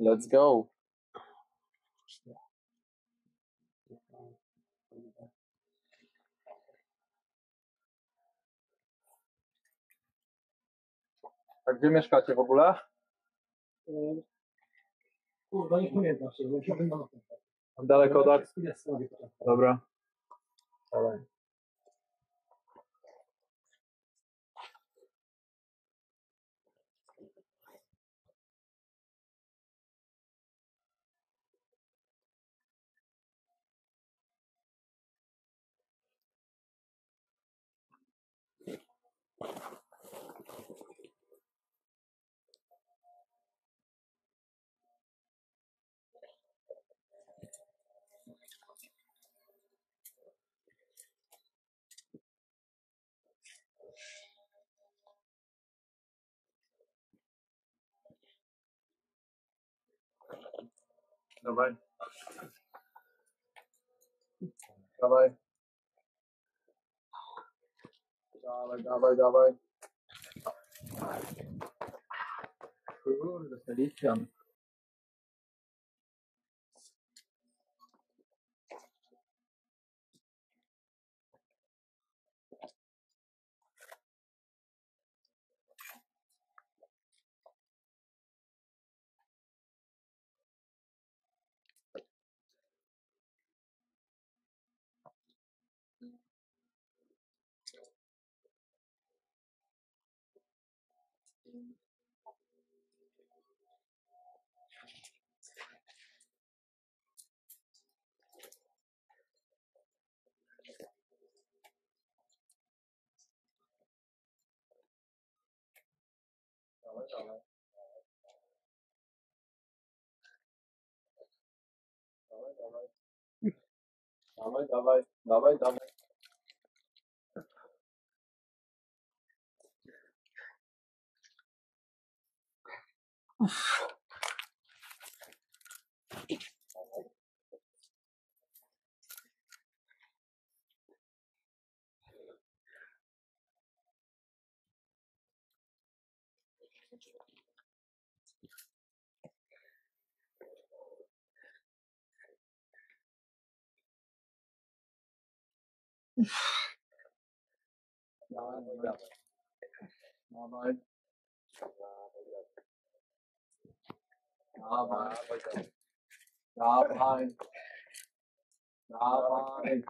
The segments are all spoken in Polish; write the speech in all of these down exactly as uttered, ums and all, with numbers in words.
Let's go. A gdzie mieszkacie w ogóle? Kurwa, nie pamiętam się, bo Daleko od... Dobra. Dawaj. Dawaj. Dawaj. Dawaj, dawaj, dawaj. Kurde, Felicjan. Dawaj, dawaj. Dawaj, dawaj. Dawaj, dawaj. Dawaj, dawaj. Dawaj, dawaj. Dawaj. Dawaj. Dawaj. Dawaj.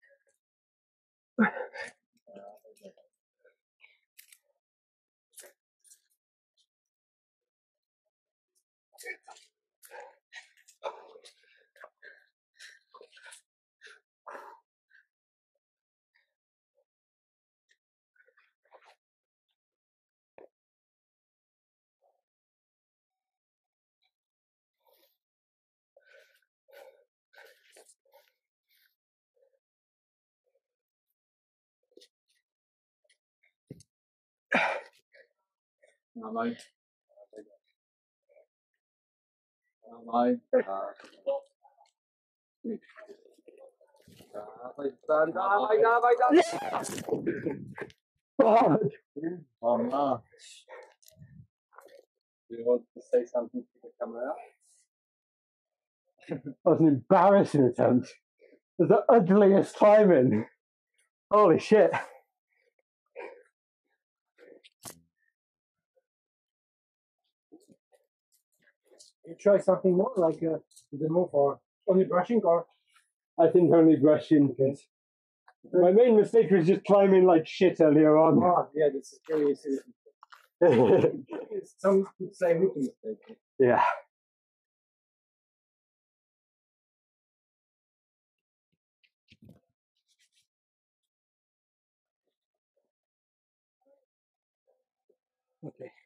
Dawaj. Dawaj. Dawaj, stary, dawaj, dawaj, dawaj. Oh, no. Do you want to say something to the camera? That was an embarrassing attempt. It was the ugliest timing. Holy shit. You try something more, like uh, the move for only brushing, or? I think only brushing, because my main mistake was just climbing like shit earlier on. Oh, yeah, this is very serious. Some would say rookie mistake. Yeah. Okay.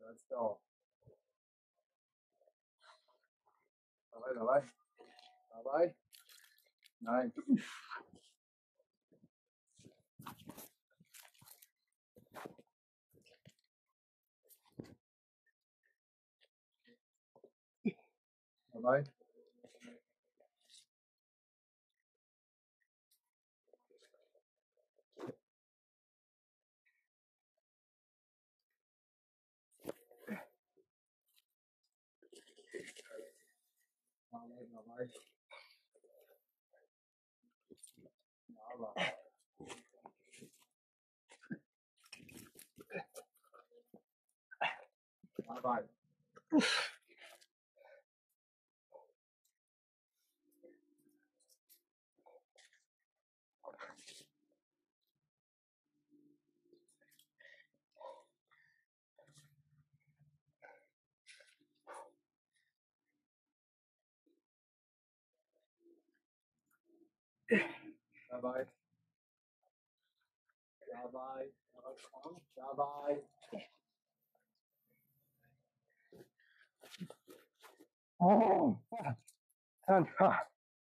Let's go. Dawaj, dawaj. Dawaj. Nice. Dawaj. Dawaj, dawaj. Dawaj. Dawaj. Dawaj. Dawaj. Dawaj. Oh, and, ah.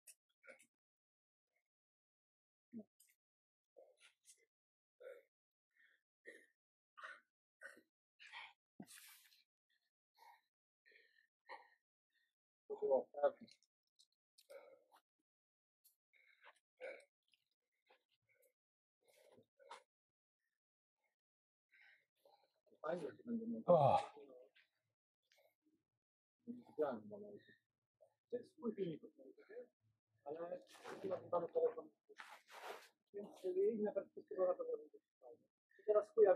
Oh. Ale chyba chyba na telefon. Więc inna perspektywa na pewno będzie fajna. I teraz chuja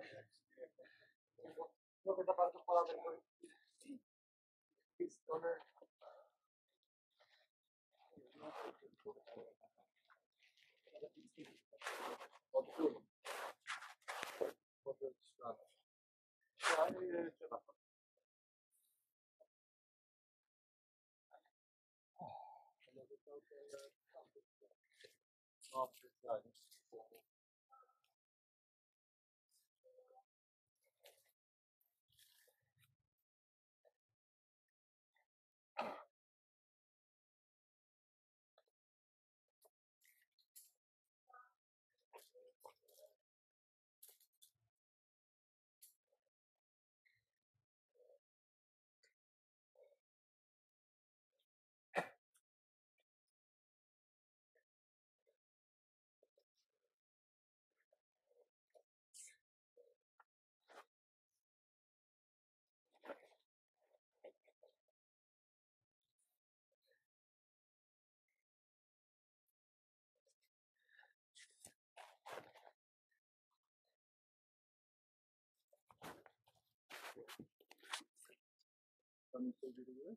mogę za bardzo polatać z tej strony. Od góry. Potem ślad. Ale trzeba. No, przestań. Tam jeszcze gdzie?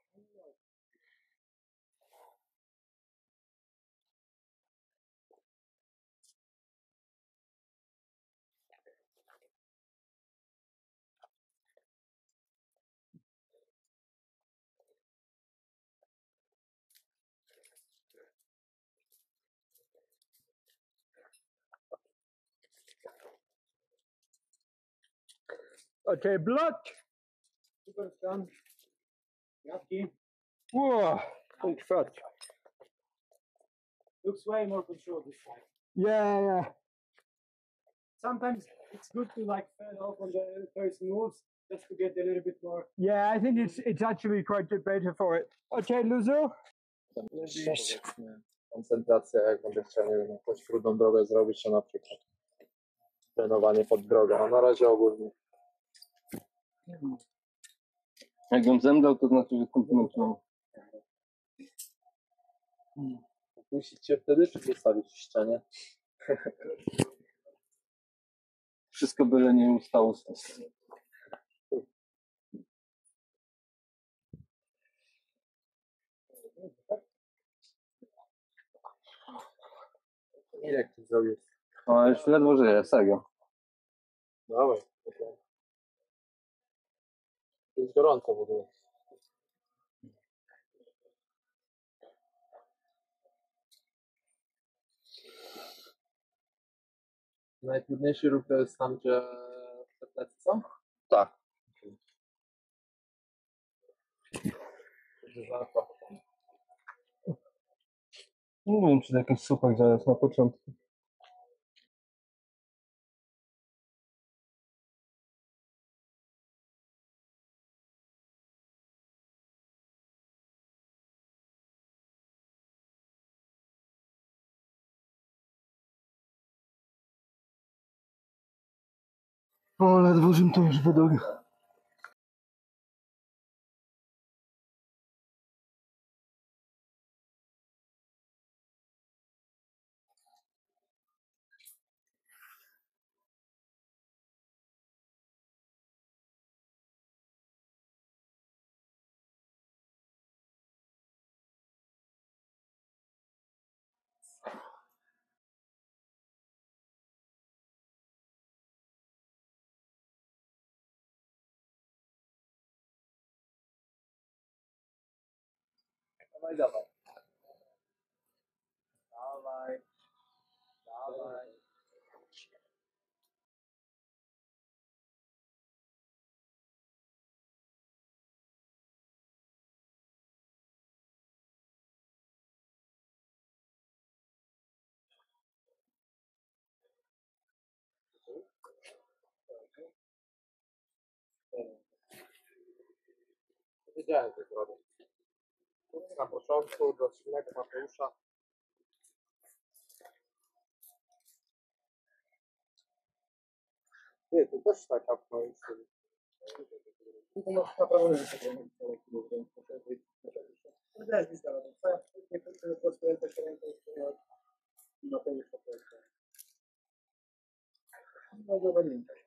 Okay, block. Super scan. Jawki. Whoa, big fuck. Looks way more controlled this time. Yeah, yeah. Sometimes it's good to like fade off on the first moves just to get a little bit more. Yeah, I think it's it's actually quite better for it. Okay, Luzu. Powiedzmy, koncentracja, jak będę chciał, nie wiem, jakąś trudną drogę zrobić, to na przykład trenowanie pod drogę, a na razie ogólnie. Jakbym zemdlał, to znaczy, że komplementuję. Puścić cię wtedy, czy postawić w ścianie? Wszystko byle nie ustało z nas. Jak ty zrobisz? No, już ledwo żyję, serio. Dawaj. To jest gorąco w ogóle. Najtrudniejszy ruch to jest tam, gdzie te plecy są? Tak. Nie wiem, czy to jakiś supak zaraz na początku. O, ledwo żem to już wydobył. Dawaj, dawaj. Dawaj. Dawaj. Wiedziałem, że to robię. Na początku do odcinek Mateusza. Ty, tu też tak apno jest. Tu masz naprawdę nie wiem, też mi zdało. Nie wiem, po prostu też ręką na to już po prostu. No dobra, nie wiem.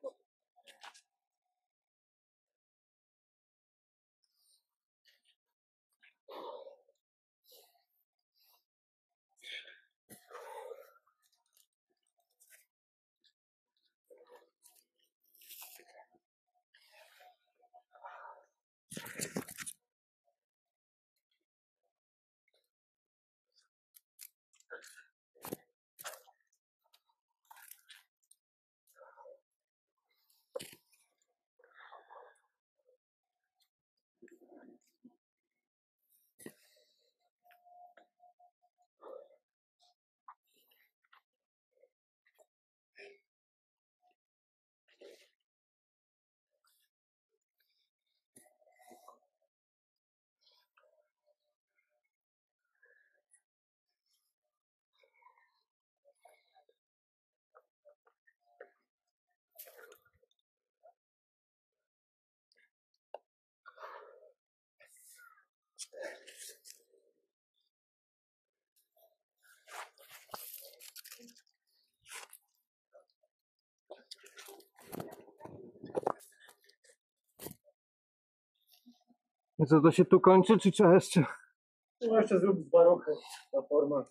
I co, to się tu kończy, czy trzeba jeszcze? No jeszcze zrób dwa ruchy, ta forma.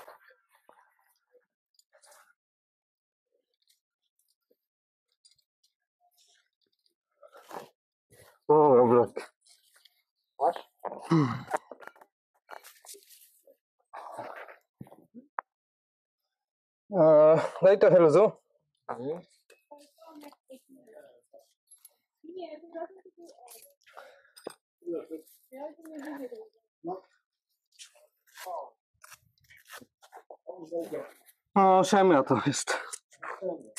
O, dobra. Masz? A, daj trochę luzu. Nie, to razem O, szemia to jest.